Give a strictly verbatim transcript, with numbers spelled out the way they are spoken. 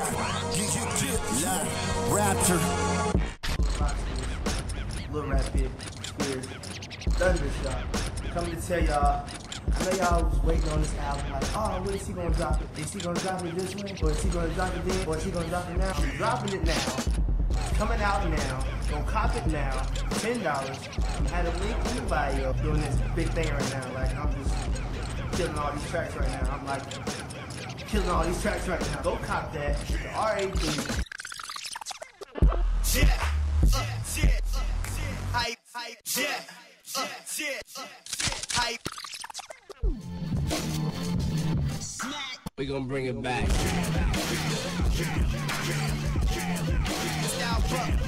Raptor. Little Rapid, Spears, Thundershot. Coming to tell y'all, I know y'all was waiting on this album like, oh, when is he gonna drop it? Is he gonna drop it this way? Or is he gonna drop it then? Or is he gonna drop it now? I'm dropping it now. It's coming out now. Gonna cop it now. ten dollars. I'm had a link in the bio doing this big thing right now. Like, I'm just killing all these tracks right now. I'm like, killing all these tracks right now. Go cop that. The R A three. Yeah, uh, yeah, hype, hype, yeah, uh, yeah, hype. We gonna bring it back. Style,